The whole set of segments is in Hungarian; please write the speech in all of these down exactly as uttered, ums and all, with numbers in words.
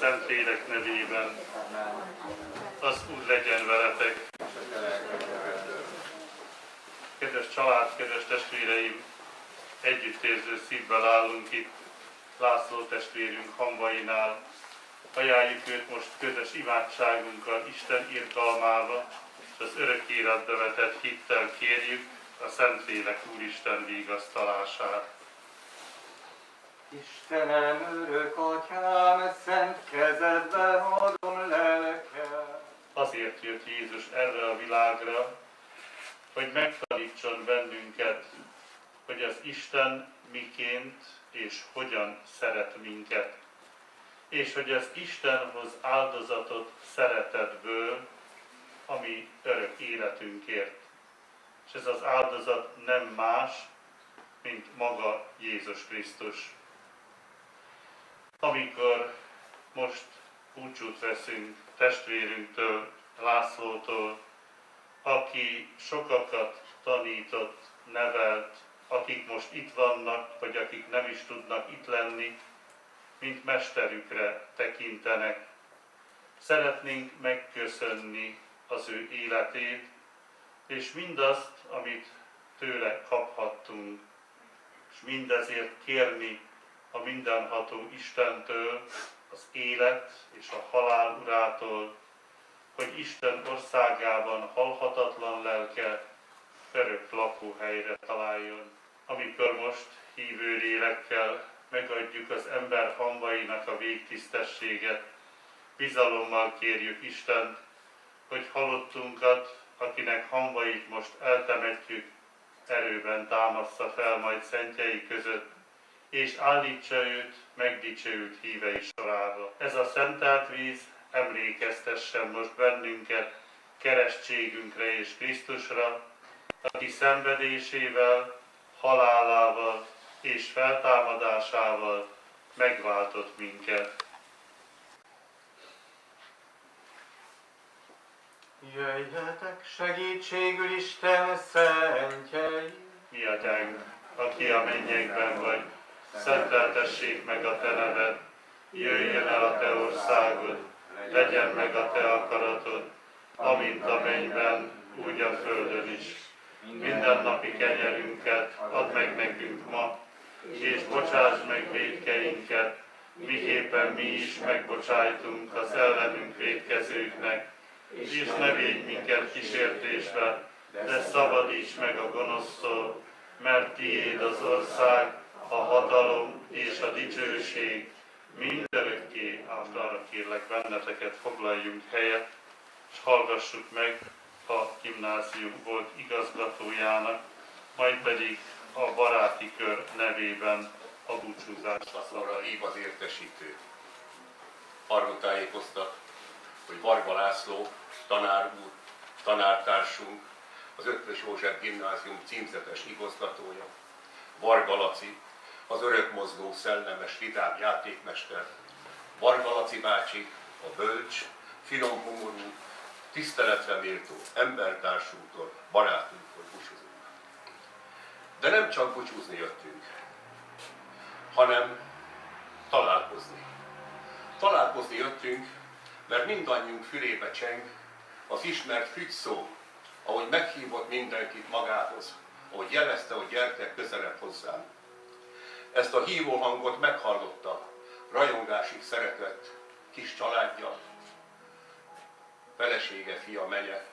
Szentlélek nevében. Az Úr legyen veletek. Kedves család, kedves testvéreim, együttérző szívvel állunk itt László testvérünk hamvainál. Ajánljuk őt most közös imádságunkkal, Isten irgalmával, és az örök életbe vetett hittel kérjük a Szentlélek Úristen vigasztalását. Istenem, örök atyám, szent kezedbe adom lelkem. Azért jött Jézus erre a világra, hogy megtanítson bennünket, hogy az Isten miként és hogyan szeret minket, és hogy az Isten hoz áldozatot szeretetből, ami örök életünkért. És ez az áldozat nem más, mint maga Jézus Krisztus. Amikor most búcsút veszünk testvérünktől, Lászlótól, aki sokakat tanított, nevelt, akik most itt vannak, vagy akik nem is tudnak itt lenni, mint mesterükre tekintenek. Szeretnénk megköszönni az ő életét, és mindazt, amit tőle kaphattunk, és mindezért kérni a mindenható Istentől, az élet és a halál urától, hogy Isten országában halhatatlan lelke örök lakóhelyre találjon. Amikor most hívő lélekkel megadjuk az ember hamvainak a végtisztességet, bizalommal kérjük Istent, hogy halottunkat, akinek hamvait most eltemetjük, erőben támassza fel majd szentjei között, és állítsa őt megdicsőült hívei sorába. Ez a szentelt víz emlékeztessen most bennünket keresztségünkre és Krisztusra, aki szenvedésével, halálával és feltámadásával megváltott minket. Jöjjetek segítségül Isten szentjei! Mi atyánk, aki a mennyekben vagy, szenteltessék meg a te neved, jöjjön el a te országod, legyen meg a te akaratod, amint a mennyben, úgy a földön is. Mindennapi kenyerünket add meg nekünk ma, és bocsásd meg vétkeinket, miképpen mi is megbocsájtunk az ellenünk vétkezőknek, és ne védj minket kísértésbe, de szabadíts meg a gonosztól, mert tiéd az ország, a hatalom és a dicsőség mindörökké. Arra kérlek benneteket, foglaljunk helyet, és hallgassuk meg a gimnázium volt igazgatójának, majd pedig a baráti kör nevében a búcsúzás szavra hív az értesítő. Arról tájékoztat, hogy Varga László, tanár úr, tanártársunk, az Eötvös József Gimnázium címzetes igazgatója, Varga Laci, az örökmozgó szellemes vidám játékmester, Varga Laci bácsi, a bölcs, finom humorú, tiszteletre méltó embertársunktól, barátunktól búcsúzunk. De nem csak búcsúzni jöttünk, hanem találkozni. Találkozni jöttünk, mert mindannyiunk fülébe cseng az ismert fügyszó, ahogy meghívott mindenkit magához, ahogy jelezte, hogy gyertek közelebb hozzám. Ezt a hívóhangot meghallotta rajongásig szeretett kis családja, felesége, fia, menye,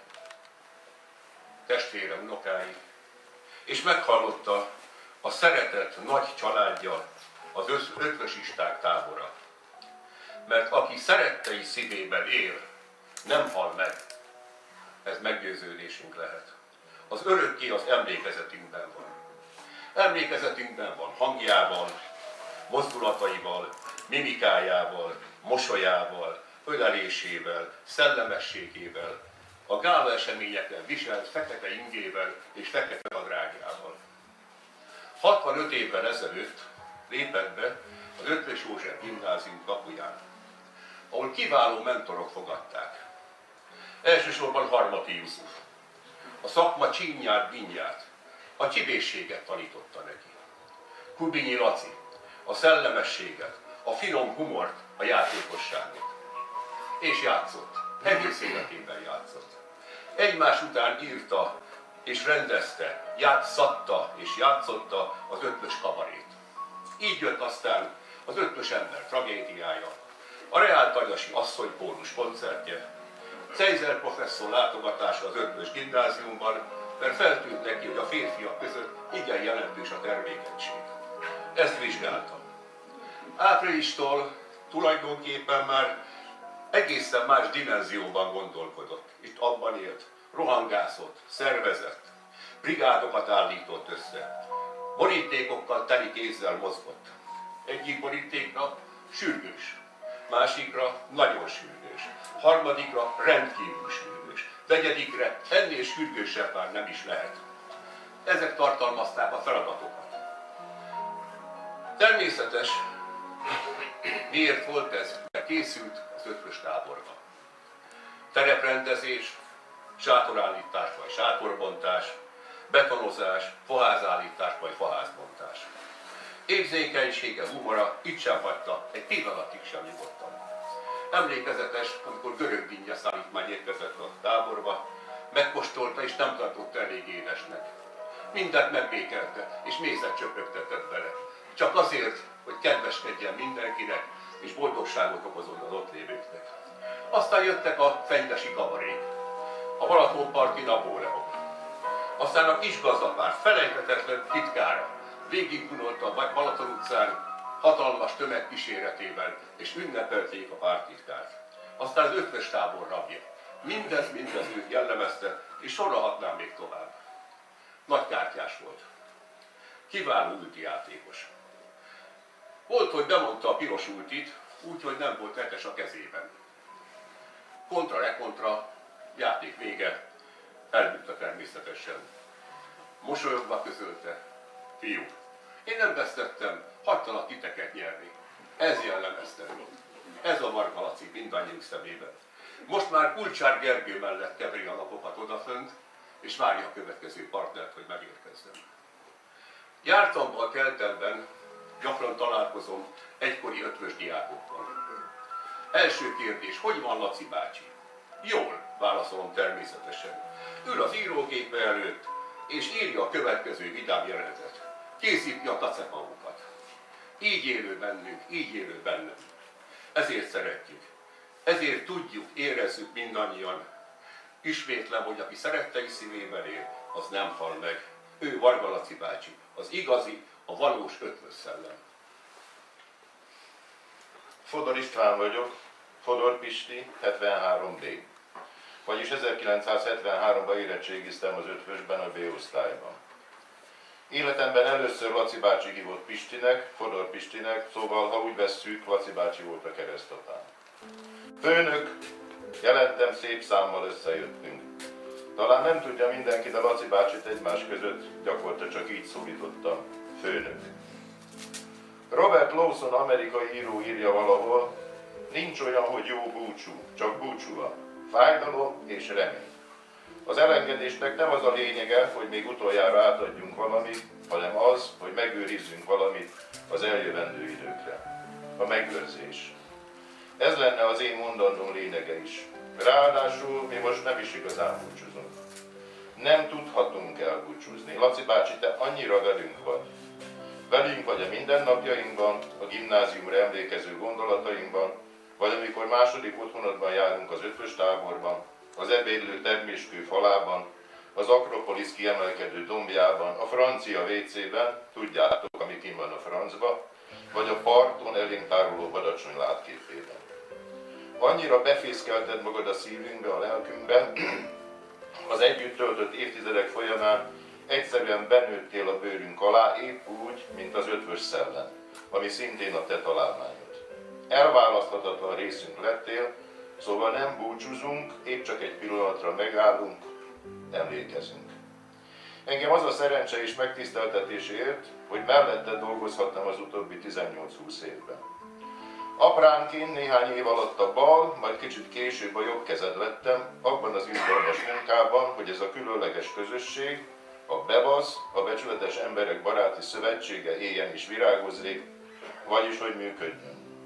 testvére, unokái, és meghallotta a szeretett nagy családja, az ötvösisták tábora. Mert aki szerettei szívében él, nem hal meg. Ez meggyőződésünk lehet. Az örökké az emlékezetünkben van. Emlékezetünkben van hangjával, mozdulataival, mimikájával, mosolyával, ölelésével, szellemességével, a gála eseményeken viselt fekete ingével és fekete nadrágjával. hatvanöt évvel ezelőtt lépett be az Eötvös József Gimnázium kapuján, ahol kiváló mentorok fogadták. Elsősorban Harmati Jusuf. A szakma csínyát, bínyát, a csibészséget tanította neki. Kubinyi Laci, a szellemességet, a finom humort, a játékosságot. És játszott. Egész életében játszott. Egymás után írta és rendezte, játszatta és játszotta az Ötvös kabarét. Így jött aztán az Ötvös ember tragédiája, a reáltagyasi asszonypólus koncertje, Cejzer professzor látogatása az Ötvös gimnáziumban, mert feltűnt neki, hogy a férfiak között igen jelentős a termékenység. Ezt vizsgáltam. Áprilistól tulajdonképpen már egészen más dimenzióban gondolkodott. Itt abban élt, rohangászott, szervezett, brigádokat állított össze. Borítékokkal teli kézzel mozgott. Egyik borítékra sürgős, másikra nagyon sürgős, harmadikra rendkívül sürgős, negyedikre ennél sürgősebb már nem is lehet. Ezek tartalmazták a feladatokat. Természetes, miért volt ez? Mert készült az Ötvös táborba. Tereprendezés, sátorállítás vagy sátorbontás, betonozás, faházállítás vagy faházbontás. Érzékenysége, humora itt sem hagyta, egy pillanatig sem nyugodtan. Emlékezetes, amikor görög dinnye szállítmány érkezett a táborba, megkóstolta és nem tartott elég édesnek. Mindent megbékelte és mézet csöpögtetett bele. Csak azért, hogy kedveskedjen mindenkinek és boldogságot okozott az ott lévőknek. Aztán jöttek a fenyvesi kabarék, a Balatonparti Napóleon. Aztán a kis gazdapár felejthetetlen titkára végigvonulta a Balaton utcán hatalmas tömeg kíséretében, és ünnepelték a pártitkárt. Aztán az Ötvös tábor rabja. Mindez, mindez őt jellemezte, és sorolhatnám még tovább. Nagykártyás volt. Kiváló ultijátékos. Volt, hogy bemondta a piros ultit, úgyhogy nem volt hetes a kezében. Kontra-rekontra, játék vége, elbűnte természetesen. Mosolyogva közölte, fiúk, én nem vesztettem, hagytalak titeket nyerni. Ez jellemezte őt. Ez a Varga Laci mindannyiunk szemében. Most már Kulcsár Gergő mellett keveri a napokat odafönt, és várja a következő partnert, hogy megérkezzen. Jártamban, keltemben gyakran találkozom egykori ötvös diákokkal. Első kérdés, hogy van Laci bácsi? Jól, válaszolom természetesen. Ül az írógépe előtt, és írja a következő vidám jelenetet. Készíti a tacepaunkat. Így élő bennünk, így élő bennem. Ezért szeretjük. Ezért tudjuk, érezzük mindannyian. Ismétlem, hogy aki szerettei szívében él, az nem hal meg. Ő Varga Laci bácsi, az igazi, a valós ötvös szellem. Fodor István vagyok, Fodor Pisti, hetvenhárom D. Vagyis ezerkilencszázhetvenháromban érettségiztem az ötvösben, a B-osztályban. Életemben először Laci bácsi hívott Pistinek, Fodor Pistinek, szóval ha úgy vesszük, Laci bácsi volt a keresztapám. Főnök, jelentem, szép számmal összejöttünk. Talán nem tudja mindenki, de Laci bácsit egymás között gyakorta csak így szólítottam, főnök. Robert Lawson amerikai író írja valahol, nincs olyan, hogy jó búcsú, csak búcsú van. Fájdalom és remény. Az elengedésnek nem az a lényege, hogy még utoljára átadjunk valamit, hanem az, hogy megőrizzünk valamit az eljövendő időkre. A megőrzés. Ez lenne az én mondandóm lényege is. Ráadásul mi most nem is igazán búcsúzunk. Nem tudhatunk elbúcsúzni. Laci bácsi, te annyira velünk vagy. Velünk vagy a mindennapjainkban, a gimnáziumra emlékező gondolatainkban, vagy amikor második otthonodban járunk az ötvös táborban, az ebédlő terméskő falában, az Akropolisz kiemelkedő dombjában, a francia vécében, tudjátok, ami kint van a francba, vagy a parton elénk tároló badacsony látképében. Annyira befészkelted magad a szívünkbe, a lelkünkbe, az együtt töltött évtizedek folyamán egyszerűen benőttél a bőrünk alá, épp úgy, mint az ötvös szellem, ami szintén a te találmányod. Elválaszthatatlan részünk lettél, szóval nem búcsúzunk, épp csak egy pillanatra megállunk, emlékezünk. Engem az a szerencse és megtiszteltetés ért, hogy mellette dolgozhattam az utóbbi tizennyolc-húsz évben. Apránként néhány év alatt a bal, majd kicsit később a jobb kezed lettem, abban az izgalmas munkában, hogy ez a különleges közösség, a BEVASZ, a Becsületes Emberek Baráti Szövetsége éljen és virágozzék, vagyis hogy működjön.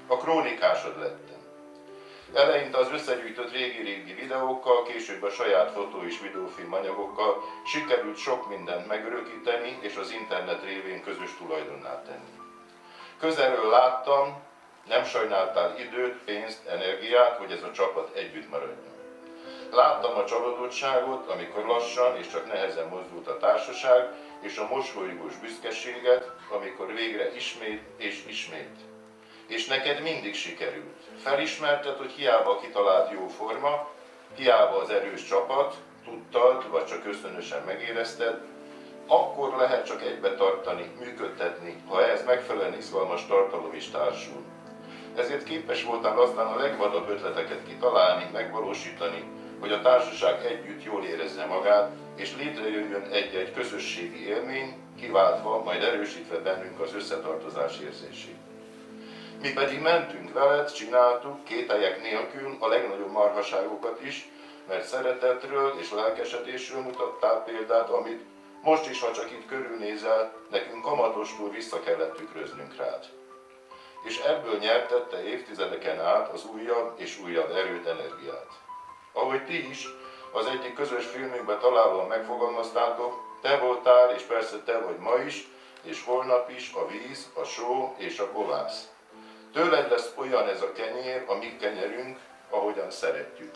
A krónikásod lettem. Eleinte az összegyűjtött régi-régi videókkal, később a saját fotó és videófilm anyagokkal sikerült sok mindent megörökíteni és az internet révén közös tulajdonná tenni. Közelről láttam, nem sajnáltál időt, pénzt, energiát, hogy ez a csapat együtt maradjon. Láttam a csalódottságot, amikor lassan és csak nehezen mozdult a társaság, és a mosolygós büszkeséget, amikor végre ismét és ismét. És neked mindig sikerült. Felismerted, hogy hiába a kitalált jó forma, hiába az erős csapat, tudtad, vagy csak ösztönösen megérezted, akkor lehet csak egybe tartani, működtetni, ha ehhez megfelelően izgalmas tartalom is társul. Ezért képes voltál aztán a legvadabb ötleteket kitalálni, megvalósítani, hogy a társaság együtt jól érezze magát, és létrejöjjön egy-egy közösségi élmény, kiváltva, majd erősítve bennünk az összetartozás érzését. Mi pedig mentünk veled, csináltuk, kételyek nélkül a legnagyobb marhaságokat is, mert szeretetről és lelkesedésről mutattál példát, amit most is, ha csak itt körülnézel, nekünk kamatostól vissza kellett tükröznünk rád. És ebből nyertette évtizedeken át az újabb és újabb erőt, energiát. Ahogy ti is, az egyik közös filmünkben találóan megfogalmaztátok, te voltál, és persze te vagy ma is, és holnap is a víz, a só és a kovász. Tőled lesz olyan ez a kenyér, a mi kenyerünk, ahogyan szeretjük.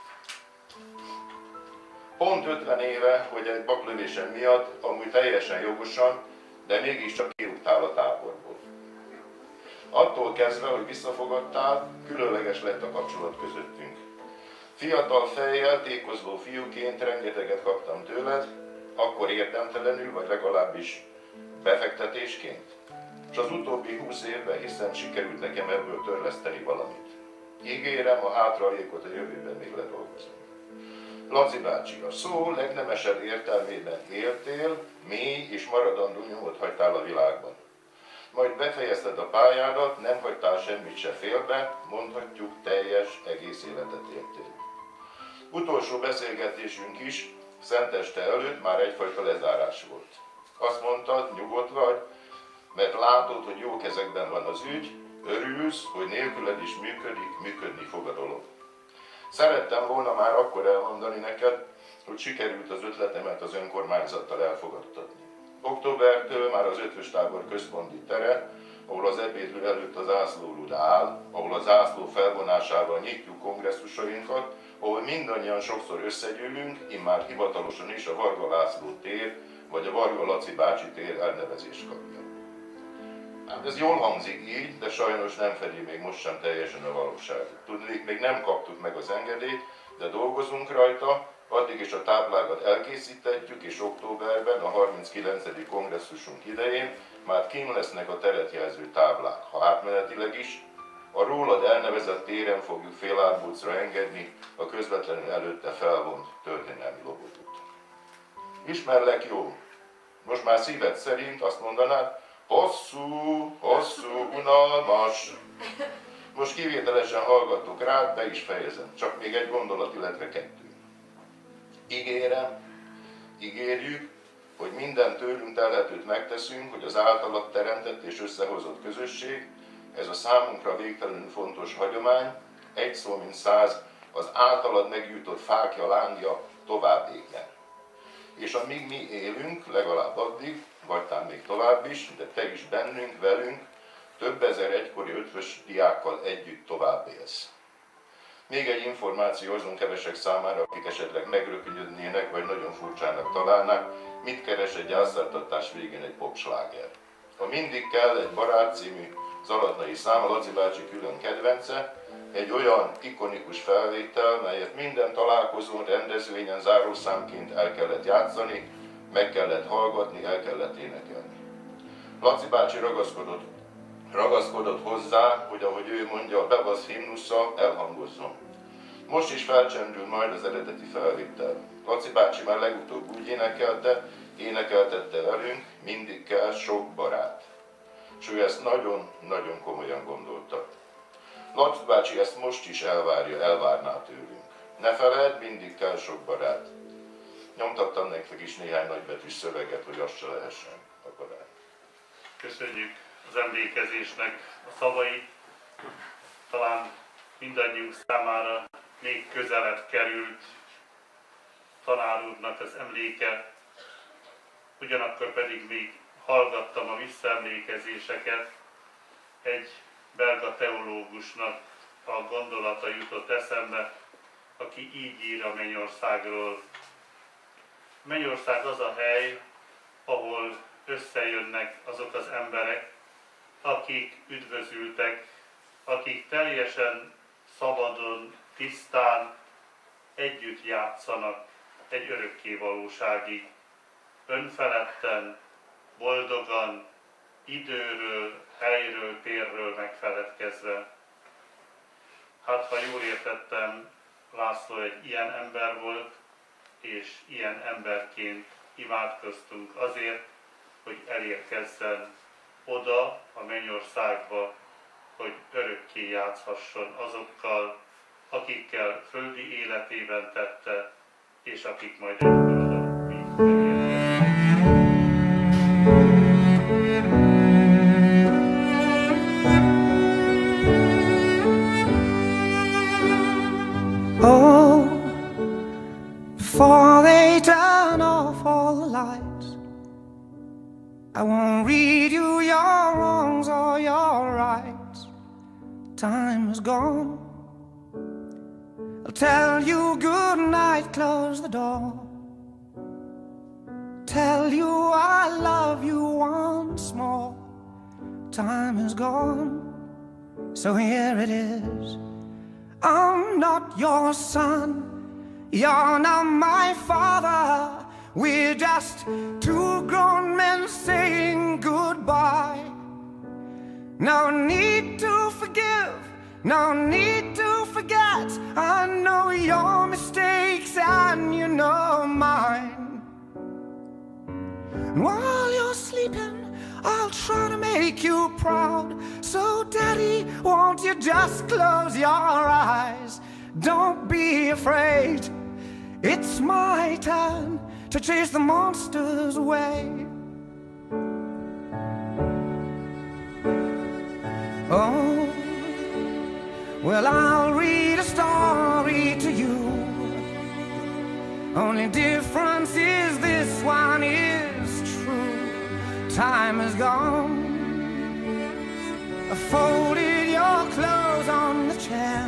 Pont ötven éve, hogy egy baklövésen miatt, amúgy teljesen jogosan, de mégiscsak kirúgtál a táborból. Attól kezdve, hogy visszafogadtál, különleges lett a kapcsolat közöttünk. Fiatal fejjel, tékozló fiúként rengeteget kaptam tőled, akkor érdemtelenül, vagy legalábbis befektetésként. És az utóbbi húsz évben hiszem sikerült nekem ebből törleszteni valamit. Ígérem, a hátralékot a jövőben még ledolgozom. Laci bácsi, a szó legnemesebb értelmében éltél, mély és maradandó nyomot hagytál a világban. Majd befejezted a pályádat, nem hagytál semmit se félbe, mondhatjuk teljes, egész életet éltél. Utolsó beszélgetésünk is szenteste előtt már egyfajta lezárás volt. Azt mondtad, nyugodt vagy, mert látod, hogy jó kezekben van az ügy, örülsz, hogy nélküled is működik, működni fog a dolog. Szerettem volna már akkor elmondani neked, hogy sikerült az ötletemet az önkormányzattal elfogadtatni. Októbertől már az ötvös tábor központi tere, ahol az ebédlő előtt az zászlórud áll, ahol a zászló felvonásával nyitjuk kongresszusainkat, ahol mindannyian sokszor összegyűlünk, immár hivatalosan is a Varga László tér, vagy a Varga Laci bácsi tér elnevezést kapja. Hát ez jól hangzik így, de sajnos nem fedi még most sem teljesen a valóságot. Tudnék, még nem kaptuk meg az engedélyt, de dolgozunk rajta, addig is a táblákat elkészítetjük, és októberben, a harminckilencedik kongresszusunk idején már kint lesznek a teret jelző táblák, ha átmenetileg is. A rólad elnevezett téren fogjuk félárbócra engedni a közvetlenül előtte felvont történelmi logodót. Ismerlek jól. Most már szíved szerint azt mondanád, hosszú, hosszú, unalmas. Most kivételesen hallgatok rád, be is fejezem. Csak még egy gondolat, illetve kettő. Ígérem, ígérjük, hogy minden tőlünk telhetőt megteszünk, hogy az általad teremtett és összehozott közösség, ez a számunkra végtelenül fontos hagyomány, egy szó mint száz, az általad meggyújtott fákja, lángja tovább égjen. És amíg mi élünk, legalább addig, vagy talán még tovább is, de te is bennünk, velünk, több ezer egykori ötvös diákkal együtt tovább élsz. Még egy információ azon kevesek számára, akik esetleg megrökönyödnének, vagy nagyon furcsának találnák, mit keres egy gyászártatás végén egy popsláger. A Mindig kell egy barát című zalatnai szám, a Laci bácsi külön kedvence, egy olyan ikonikus felvétel, melyet minden találkozón, rendezvényen zárószámként el kellett játszani, meg kellett hallgatni, el kellett énekelni. Laci bácsi ragaszkodott, ragaszkodott hozzá, hogy ahogy ő mondja, a bevasz himnusza elhangozzon. Most is felcsendül majd az eredeti felvétel. Laci bácsi már legutóbb úgy énekelte, énekeltette velünk, mindig kell sok barát. És ő ezt nagyon-nagyon komolyan gondolta. Laci bácsi ezt most is elvárja, elvárná tőlünk. Ne feledd, mindig kell sok barát. Nyomtattam nektek is néhány nagybetűs szöveget, hogy azt se lehessen akadály. Köszönjük az emlékezésnek a szavait, talán mindannyiunk számára még közelebb került tanár úrnak az emléke, ugyanakkor pedig még hallgattam a visszaemlékezéseket, egy belga teológusnak a gondolata jutott eszembe, aki így ír a Mennyországról. Mennyország az a hely, ahol összejönnek azok az emberek, akik üdvözültek, akik teljesen szabadon, tisztán együtt játszanak egy örökké valóságig, önfeledten, boldogan, időről, helyről, térről megfeledkezve. Hát, ha jól értettem, László egy ilyen ember volt, és ilyen emberként imádkoztunk azért, hogy elérkezzen oda, a Mennyországba, hogy örökké játszhasson azokkal, akikkel földi életében tette, és akik majd egykor oda mind megérkeznek. Oh, before they turn off all the lights, I won't read you your wrongs or your rights. Time is gone. I'll tell you good night, close the door. Tell you I love you once more. Time is gone, so here it is. I'm not your son, you're not my father. We're just two grown men saying goodbye. No need to forgive, no need to forget. I know your mistakes and you know mine. And while you're sleeping, I'll try to make you proud. So daddy, won't you just close your eyes? Don't be afraid, it's my turn to chase the monsters away. Oh, well, I'll read a story to you. Only difference is this one is true. Time is gone. I folded your clothes on the chair.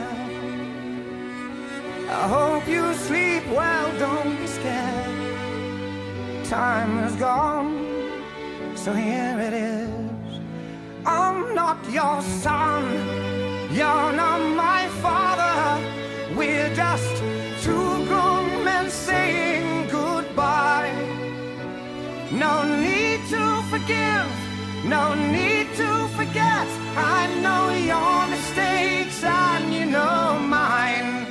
I hope you sleep well, don't be scared. Time is gone, so here it is. I'm not your son, you're not my father. We're just two grown men saying goodbye. No need to forgive, no need to forget. I know your mistakes and you know mine.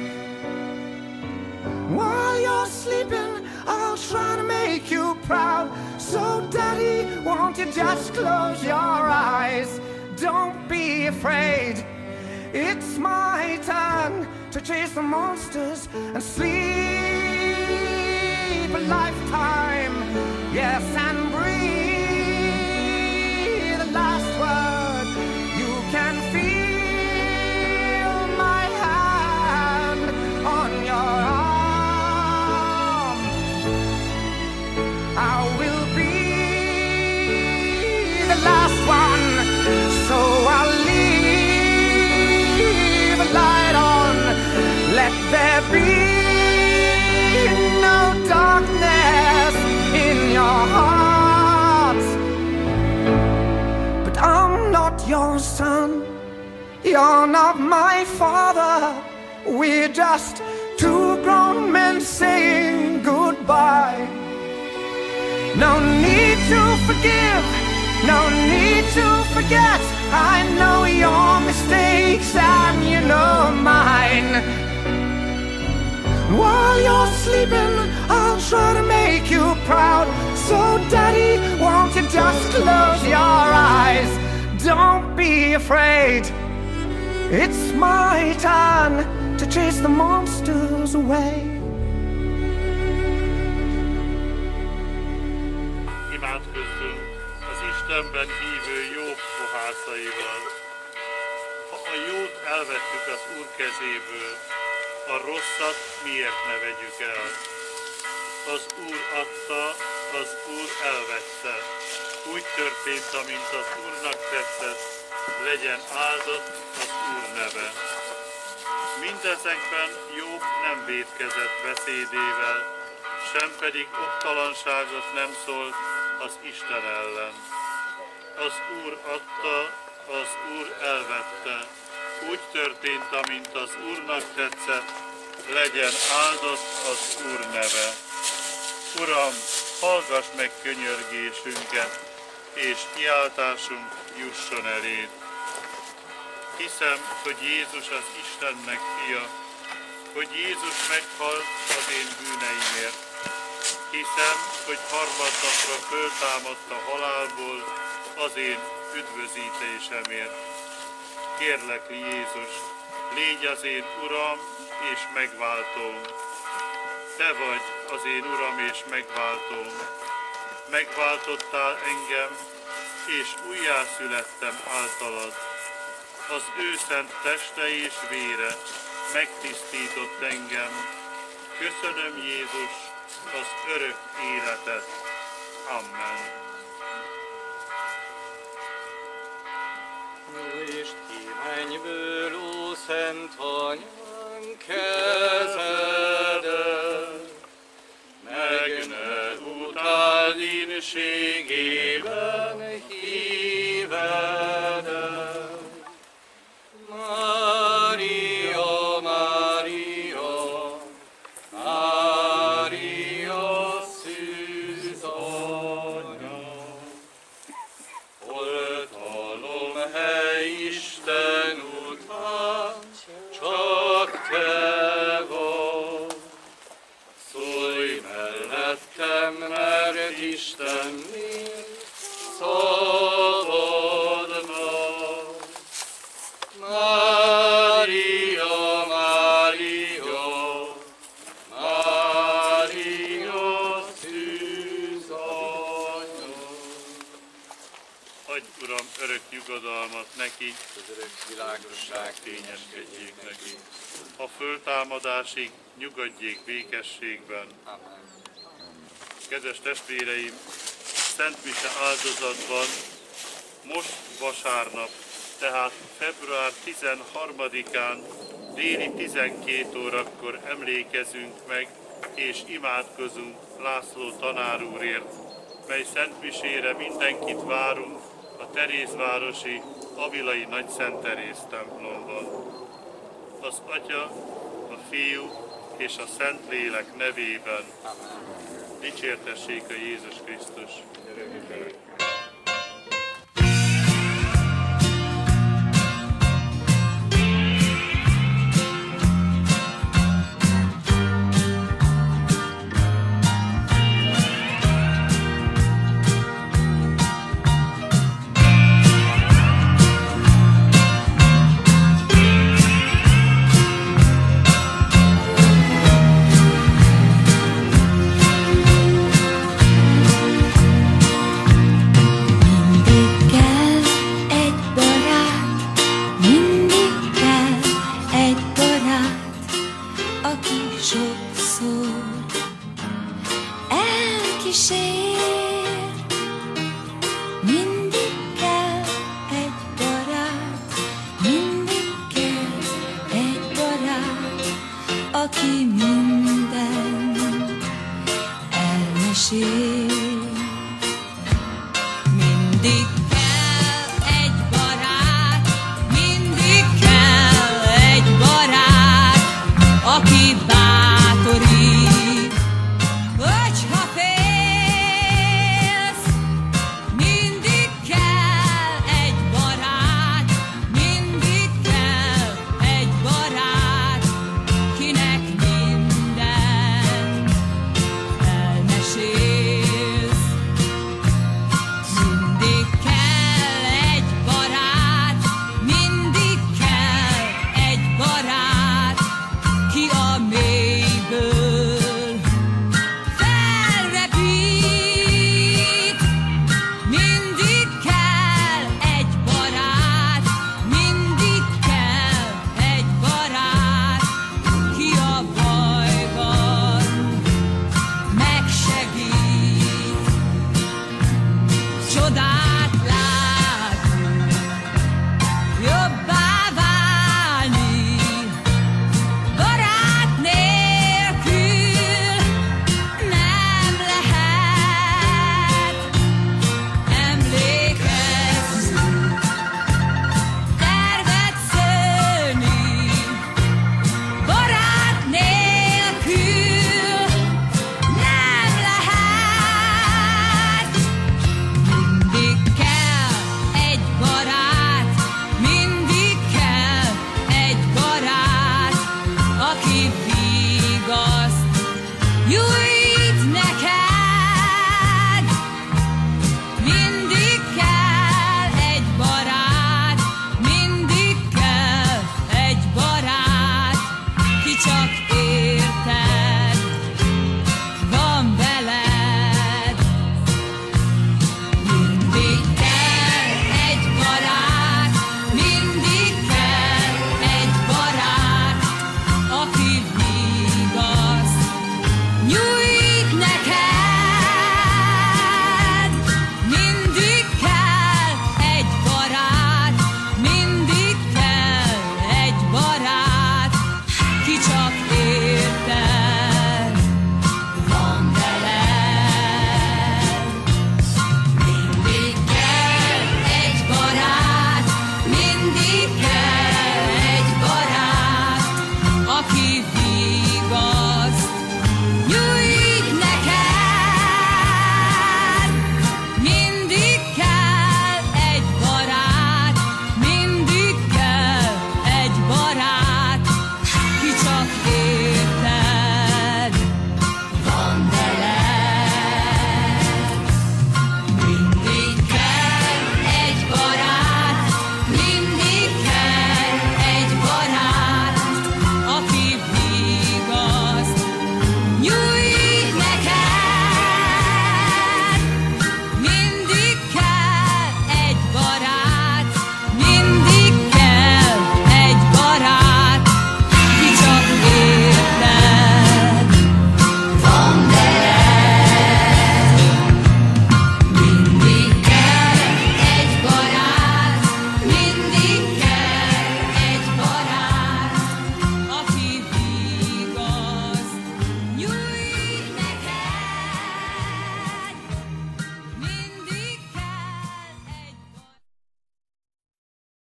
While you're sleeping, I'll try to make you proud. So daddy, won't you just close your eyes? Don't be afraid, it's my turn to chase the monsters and sleep a lifetime. Yes, and breathe the last word. You can feel my hand on your arm. I will be the last one, so I'll leave a light on. Let there be no darkness in your heart. But I'm not your son, you're not my father. We're just two grown men saying goodbye. No need to forgive, no need to forget. I know your mistakes and you know mine. While you're sleeping, I'll try to make you proud. So daddy, won't you just close your eyes? Don't be afraid, it's my turn to chase the monsters away. Imádkozzunk az Istenben hívő Jobb fohászaival. Ha a jót elvettük az Úr kezéből, a rosszat miért ne vegyük el? Az Úr adta, az Úr elvette. Úgy történt, amint az Úrnak tetszett, legyen áldott az Úr neve. Mindezekben Jobb nem vétkezett beszédével, sem pedig oktalanságot nem szólt az Isten ellen. Az Úr adta, az Úr elvette. Úgy történt, amint az Úrnak tetszett, legyen áldott az Úr neve. Uram, hallgass meg könyörgésünket, és kiáltásunk jusson eléd. Hiszem, hogy Jézus az Istennek fia, hogy Jézus meghalt az én bűneimért. Hiszem, hogy harmadnapra föltámadt a halálból az én üdvözítésemért. Kérlek, Jézus, légy az én Uram és megváltóm. Te vagy az én Uram és megváltóm. Megváltottál engem, és újjászülettem általad. Az ő szent teste és vére megtisztított engem. Köszönöm, Jézus, az örök életet. Amen. Nyújtsd ki mennyből, ó Szent Anyám, kezedet, meg ne utáld ínségében hívedet. Mária, Mária, Mária szűz anya, oltalom hely Isten után, csak te vagy. Szólj mellettem, mert Isten miért szabadnak. Mária, Mária, Mária szűz anya. Adj, Uram, örök nyugodalmat neki, Az örök világosság kényeskedjék neki. A föltámadásig nyugodjék békességben. Amen. Kedves testvéreim, Szent Mise áldozatban most vasárnap, tehát február tizenharmadikán déli tizenkét órakor emlékezünk meg és imádkozunk László tanár úrért, mely Szent Misére mindenkit várunk a Terézvárosi Avilai Nagy Szent Teréz templomban. Az Atya, a Fiú és a Szentlélek nevében Amen. dicsértessék a Jézus Krisztus. Örökké.